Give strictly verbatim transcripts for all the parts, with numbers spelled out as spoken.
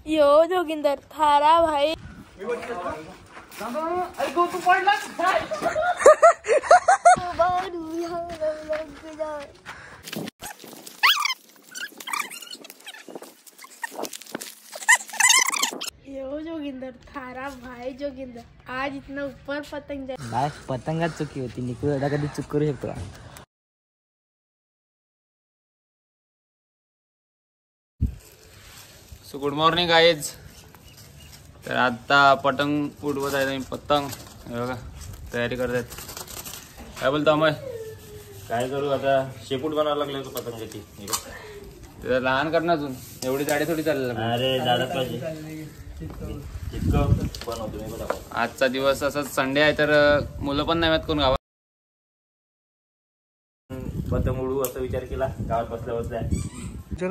यो जोगिंदर थारा भाई यो जोगिंदर थारा भाई जोगिंदर आज इतना ऊपर पतंग जाए पतंगात चुकी होती निकू दादा कधी चूक करू शकतो. So good morning guys. तर आता पतंग उडवत आहे. पतंग बघा तयारी करतात. काय बोलतो अमय? काय करू आता शेपूट बनावं लागले तो पतंगाची. त्याला लहान कर ना अजून एवढी जाडी थोडी चालेल. अरे झाडच पाहिजे तितकं बनवतो मी. बघा आजचा दिवस असाच संडे आहे तर मुलं पण नाही कोण गावात. पतंग उडवू असा विचार केला गावात बसल्या बसल्या. जरा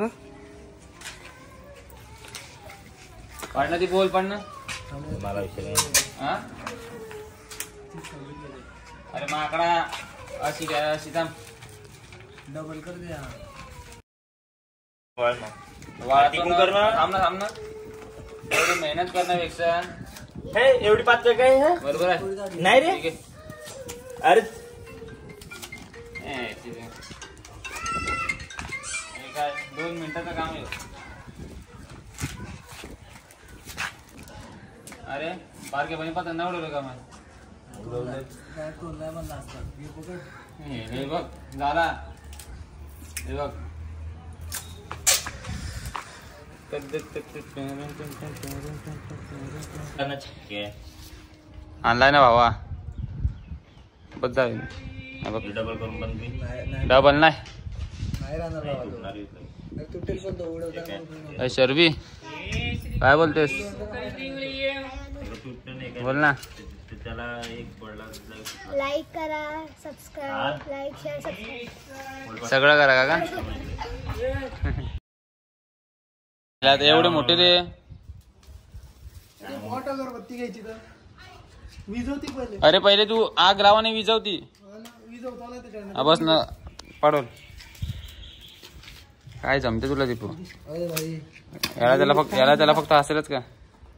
पाडणं ती बोल पाडणं मला विषय हा. अरे माकडा अशी काय अशी थांब डबल कर द्या. थांब ना थांब ना. एवढी मेहनत करण्यापेक्षा हे एवढी पातळ काय आहे? बरोबर आहे नाही रे. ठीक आहे. अरे ए, ठीक आहे. हे काय दोन मिनिटाचं काम आहे. अरे बारके पाणी पतंग नाही उडवलं का मग? हे बघ झाला. हे बघ आणलाय ना भावा. बस जाईल डबल करून पण मी डबल नाही. अरे शर्वी काय बोलतेस? बोल ना. त्याला एक पडला. लाईक करा सबस्क्राईब लाईक शेअर सबस्क्राईब सगळं करा का? एवढे मोठे रे. अगरबत्ती घ्यायची तर विजवती पहिले. अरे पहिले तू आग लावाने विजवती. विजवतो बस ना पाडोल. काय जमते तुला दीपू? याला त्याला फक्त याला त्याला फक्त हसेलच का?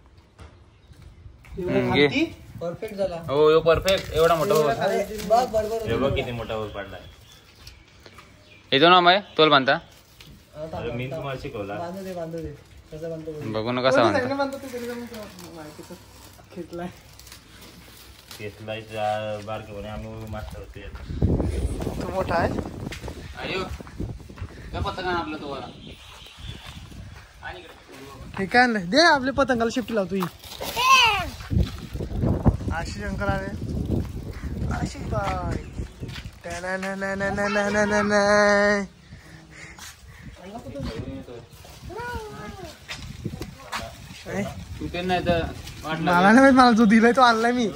घे. परफेक्ट झाला. हो यो परफेक्ट. एवढा मोठा हो. हे बघ किती मोठा वर पडलाय. येतो ना माय तोल बांधता. अरे मी तुम्हाला शिकवला. बघू ना कसा बांधता. केसला बारके म्हणे आम्ही मास्टर होते. मोठा आहे. अयो काय पत्ता का आपला तो वाला. हे काय आणलंय दे. आपल्या पतंगाला शिफ्ट लावतो ही. आशी शंकर आले. आशी बाय तुटे नाही तर मला नाही. मला जो दिलाय तो आणलाय मी.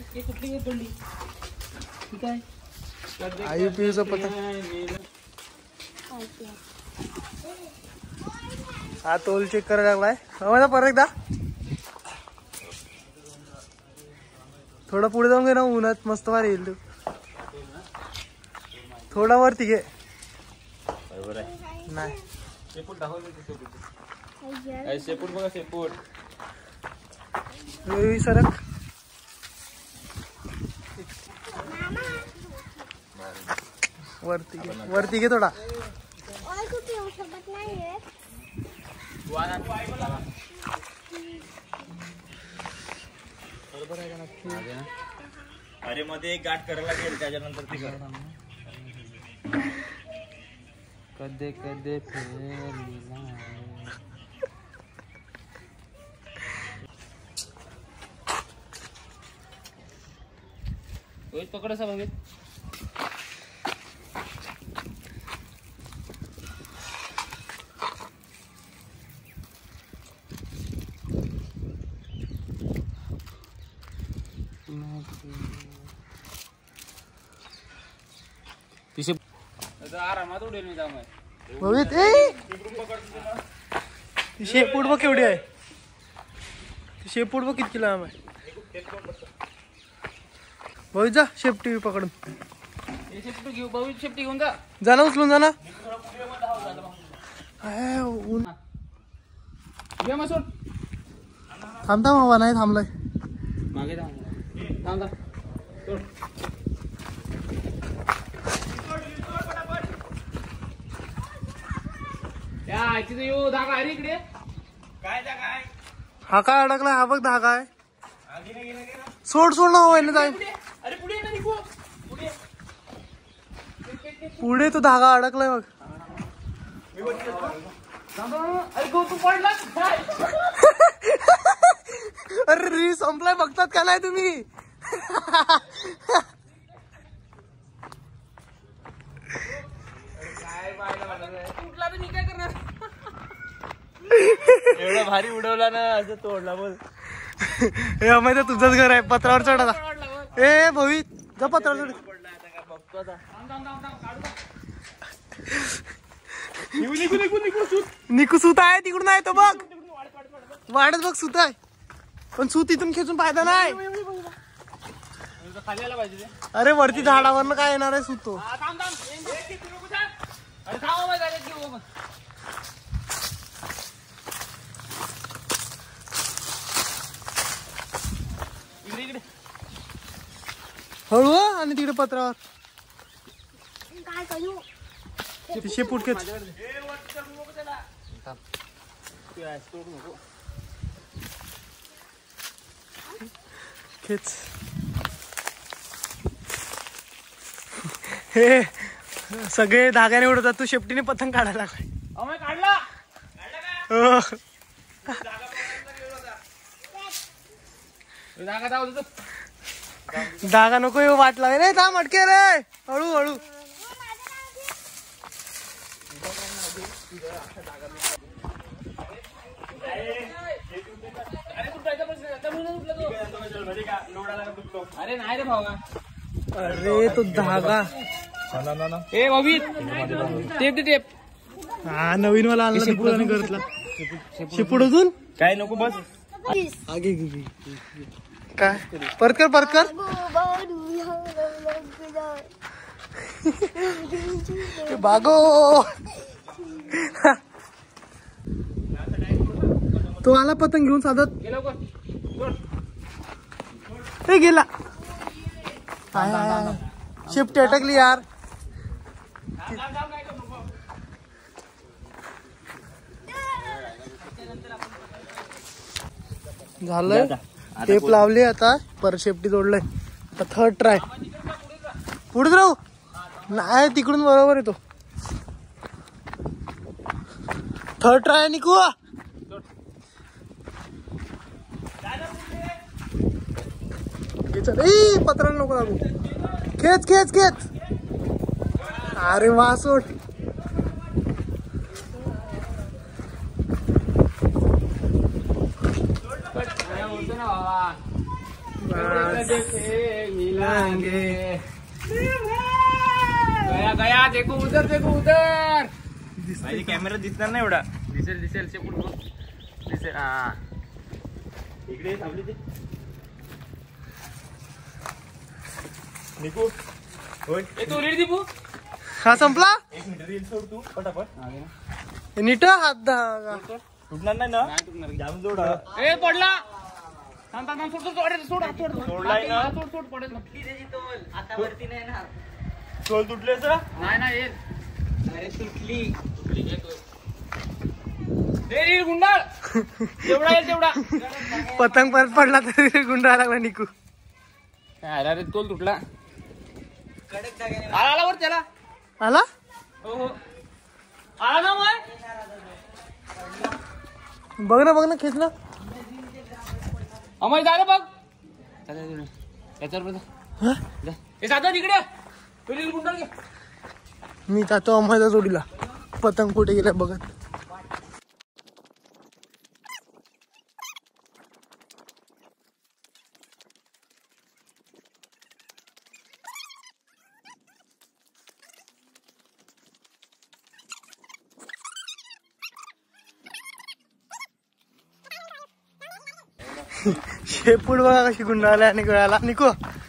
आयु पियूचा पतंग. हा तोल चेक करायला लागलाय. माझा परत एकदा थोडा पुढे जाऊन घे ना. उन्हात मस्त वार येईल. तू थोडा वरती घे. बरोबर आहे. नाही शेपूट दाखवले. शेपूट बघा शेपूट. सरक वरती घे. वरती घे थोडा. अरे मध्ये एक गाठ करायला लागेल त्याच्यानंतर ती कर. कधे कधे पकड असा बघ. तिसे आरामात उडेल मी जाम. शेपूट बघ केवढी आहे. शेपूट बघ किती लांब आहे. भाऊ जा शेपटी पकडून. शेपटी घेऊ भाऊ. शेपटी घेऊन जा. जा ना उचलून जा ना. घे मसूर. थांब थांब हवा नाही थांबलाय. मागे थांब थांब थांब. सोड. या तिथे येऊ धागा अरे इकडे. काय धागा आहे? हा काय अडकलाय? हा बघ धागा आहे. सोड सोड ना हवा जाईल. अरे पुढे ना निघू. पुढे पुढे तो धागा अडकलाय बघ. अरे गो तू पडला. अरे री संपलाय बघतात का नाही तुम्ही? काय उठला तर मी काय करणार? एवढा भारी उडवला ना असं तोडला बोल. हे अमय तर तुझंच घर आहे. पत्रावर चढाला. ए भवी जा पत्रावर चढ. निकू सूत आहे तिकडून आहे तो बघ. वाढत बघ सूत आहे पण सूत इथून खेचून फायदा नाही. खाली आला पाहिजे. अरे वरती झाडावरनं काय येणार आहे सूत तो. हळू आणि तिकडे पत्रावर काय करू? शेपूट खेच. खेच. हे सगळे धाग्याने उडवतात. तू शेपटीने पतंग काढायला लागलाय. काढला हो. धागा दावतो. धागा नको येऊ वाट लावे रे. थांब अटके रे. हळू हळू. अरे नाही रे भावा. अरे तो धागा. ए भावी टेप दे टेप. हा नवीन वाला आणला शेपूट घरातला. शेपूट अजून काय नको बस. आगे गे. काय परत कर परत कर. बागो. तो आला पतंग घेऊन साधत. ते गेला. शिफ्ट अटकली यार. झालंय. टेप लावली आता. परत शेपटी जोडलंय. आता थर्ड ट्राय. पुढे राहू नाही तिकडून बरोबर येतो. थर्ड ट्राय निकू. पत्राला नको लागू. खेच खेच खेच. अरे वा सोड. गया गया देखो उधर देखो उधर. माझी कॅमेरा दिसणार नाही एवढा. दिसेल दिसेल शेपूट दिसेल. हा इकडे थांबली ती. निकू होय तू रीड दीपू. हा संपला. एक मिनिट रील सोड तू पटापट. नीट हात धागा. तुटणार नाही ना. जाम जोड. ए पडला. थांब थांब थांब. सोड सोड सोड सोड सोड. सोडलाय ना. सोड सोड पडेल. आता वरती नाही ना. तोल तुटलेस ना. नाही ना येईल. अरे तुटली. रील गुंडाळ. तेवढा येईल तेवढा. पतंग परत पडला तरी गुंडा लागला निकू. अरे रे तोल तुटला. कडक धाग्याने. आला आला वर त्याला. आला. हो हो आला ना मग. बघ ना बघ ना खेचला. अमय झालं बघ. याच्यावर हा? हे साधा तिकडे. तू रील गुंडाळ घे. मी जातो अमयच्या जोडीला. पतंग कुठे गेला बघत. शेपूट बघा कशी गुंडाळल्या आणि गळाला निको.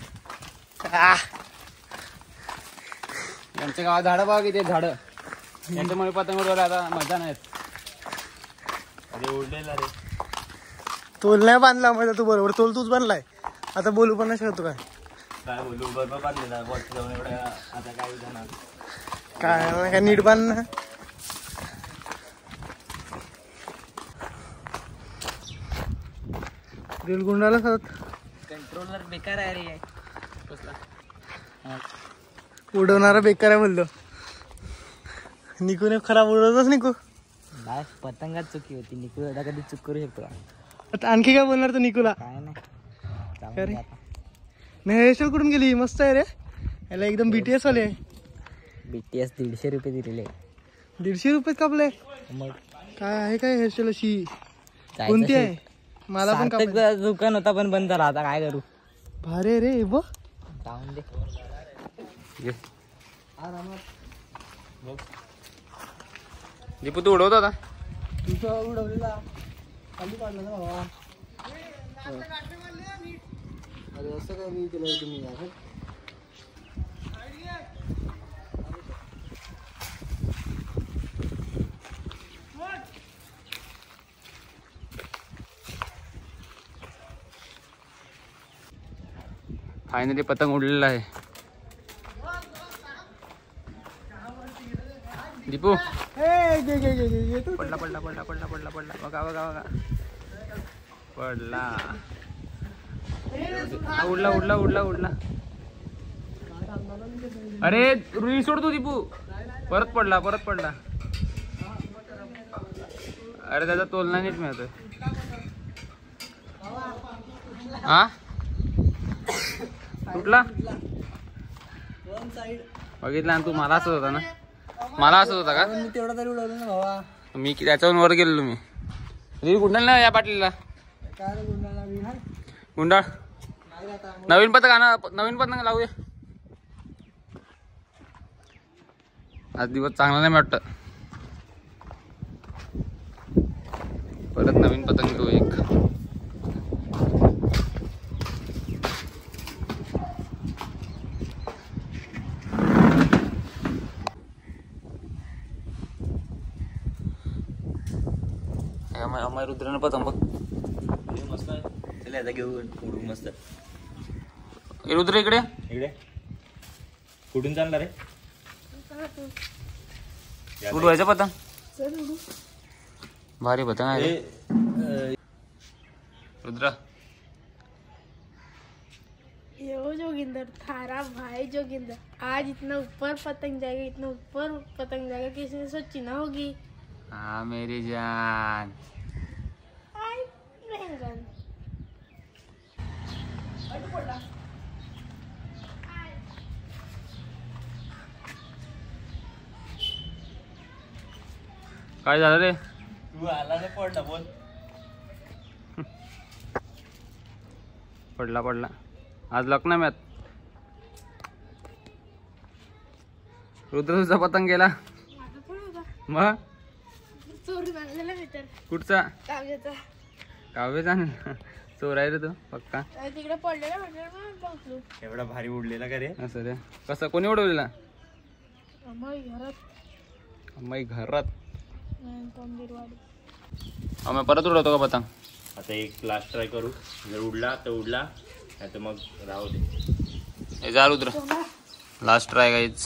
यांच्या गावात झाडं बघा किती झाड. यांच्यामुळे पतंग उडवायला आता मजा नाही. अरे ओढलेला रे. तोल नाही बांधला म्हणजे तू बरोबर तोल तूच बांधलाय. आता बोलू पण नाही शकतो काय काय बोलू बरोबर बांधलेला वरती जाऊन एवढ्या आता काय जाणार काय नाही काय नीट बांध ना. रील गुंडाला खात कंट्रोलर बेकार आहे रे. उडवणारा बेकार आहे बोललो. निकूने खराब उडवतच निकू. बाय पतंगात चुकी होती. निकू एवढा कधी चूक करू शकतो का? आता आणखी काय बोलणार तू निकूला? काय नाही जाऊन काय रे? दे आता. नाही हेअरस्टाईल कुठून गेली? मस्त आहे रे. याला एकदम बीटीएस वाले. बीटीएस दीडशे रुपये दिलेले. दीडशे रुपये कापले. मग काय आहे काय हेअरस्टाईल अशी? जायचं कोणती आहे? shoot. मला पण सार्थक कापायची. दुकान होता पण बंद झाला. आता काय करू? भारी आहे रे बघ. जाऊन दे. दीपू तू उडवतो आता. तुझा उडवलेला खाली पाडला ना बाबा. अरे असं काय मी केलं तुम्ही यार. फायनली पतंग उडलेला आहे. दीपू ए, घे, घे, घे, घे, घे तू. पडला पडला पडला पडला पडला पडला बघा बघा बघा पडला. हा, उडला उडला उडला उडला. अरे रुई सोड तू दीपू. परत पडला परत पडला. अरे त्याचा तोल नाही नीट मिळतोय. हा कुठला बघितला तू? मला असं होता ना. मला असं होता का? मी तेवढा तरी उडवलं ना बाबा. मी त्याच्यावर वर गेलेलो. मी रील गुंडाल ना या पाटलीला. काय रे गुंडाला मी हाय? गुंडाळ नवीन पतंग आणा. नवीन पतंग लावूया. आज दिवस चांगला नाही वाटत. परत नवीन पतंग घेऊ एक. अमाय रुद्रानं पतंग बघ. हे मस्त आहे. चल आता घेऊ उडू मस्त. ए रुद्र इकडे. इकडे कुठून चालणार रे? उडवायचं पतंग. चल उडू. भारी पतंग आहे रे. ए, रुद्र यो जोगिंदर थारा भाई जोगिंदर आज इतना ऊपर पतंग जाएगा. इतना ऊपर पतंग जाएगा किसी ने सोची ना होगी. हाँ मेरी जान. आई बहन. काय झालं रे? तू आला नाही पडला बोल. पडला पडला. आज लक नाही मॅथ. रुद्र तुझा पतंग गेला. माझा पण होता. मग चोरून आणलेला मी तर कुठचा? काव्याचा. काव्यचा ना. चोर आहे रे तू पक्का. आणि तिकडे पडलेला म्हटलं मग बघलो. एवढा भारी उडलेला का रे? असं रे. कसं कोणी उडवलेला? अम्माई घरात अम्माई घरात. तंदीरवाडी. आम्ही परत उडवतो का पतंग? आता एक लास्ट ट्राय करू. जर उडला तर उडला नाही तर मग राहू दे. हे जा रुद्र. Last try गाईच.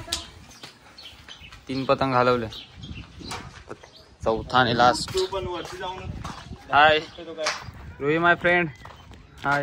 तीन पतंग घालवले. चौथा आणि लास्ट. तू पण वरती जाऊन हाय तो काय रोही माय फ्रेंड. हाय.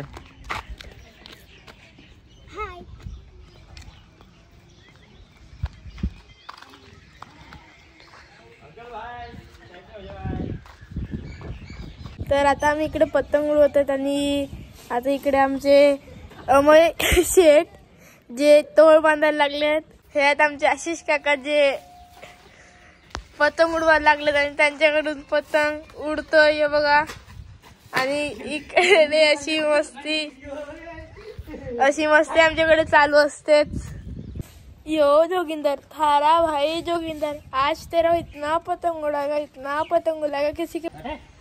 तर आता आम्ही इकडे पतंग उडवतात आणि आता इकडे आमचे अमय शेठ जे तोळ बांधायला लागलेत. हे आहेत आमचे आशिष काका जे पतंग उडवायला लागलेत आणि त्यांच्याकडून पतंग उडतोय हे बघा. आणि इकडे अशी मस्ती अशी मस्ती आमच्याकडे चालू असतेच. यो जोगिंदर थारा भाई जोगिंदर आज तेरा इतना पतंग उड़ाएगा इतना पतंग उड़ाएगा किसी के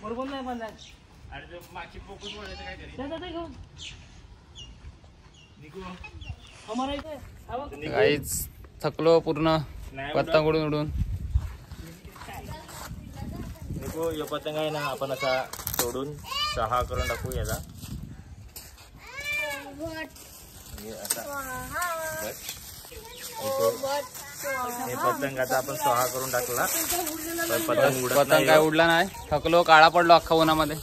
गाईच थकलो पूर्ण पतंग उडून उडून. देखो यो पतंग आहे ना आपण असा सोडून सहा करून टाकू याला. हे असा हे पतंगाचा आपण सहा करून टाकला. पतंग उडत पतंग काय उडला नाही. थकलो, काळा पडलो अख्खा उन्हामध्ये.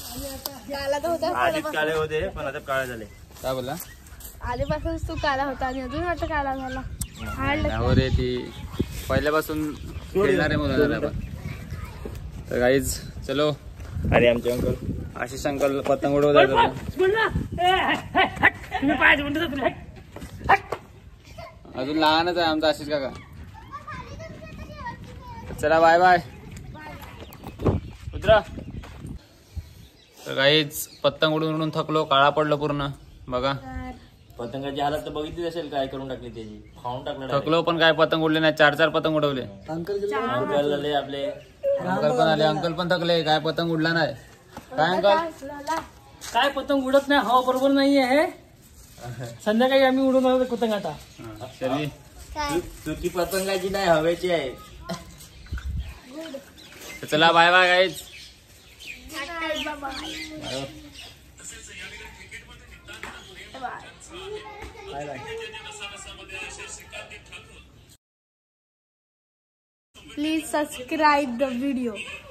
आधीच काळे होते पण आता काळे झाले. काय बोला? आधीपासून तू काला होता आणि अजून वाटतं काला झाला. हो रे, ती पहिल्यापासून खेळणारे म्हणून झाला आपण. तर गाईज चलो. अरे आमचे अंकल आशिष अंकल पतंग उडवत आहे. अजून लहानच आहे आमचा आशिष काका. चला बाय बाय. उतरा. तर गाईज पतंग उडून उडून थकलो, काळा पडलो पूर्ण. बघा पतंगाची हालत तर बघितली असेल काय करून टाकली त्याची. खाऊन टाकलं. थकलो पण काय पतंग उडले नाही. चार चार पतंग उडवले. अंकल झाले आपले. अंकल पण आले. अंकल पण थकले. काय पतंग उडला नाही. काय अंकल? काय पतंग उडत नाही. हवा बरोबर नाहीये हे. संध्याकाळी आम्ही उडून आलो पतंग. आता चली. चुकी पतंगाची नाही, हवेची आहे. चला bye bye guys. Please subscribe the video.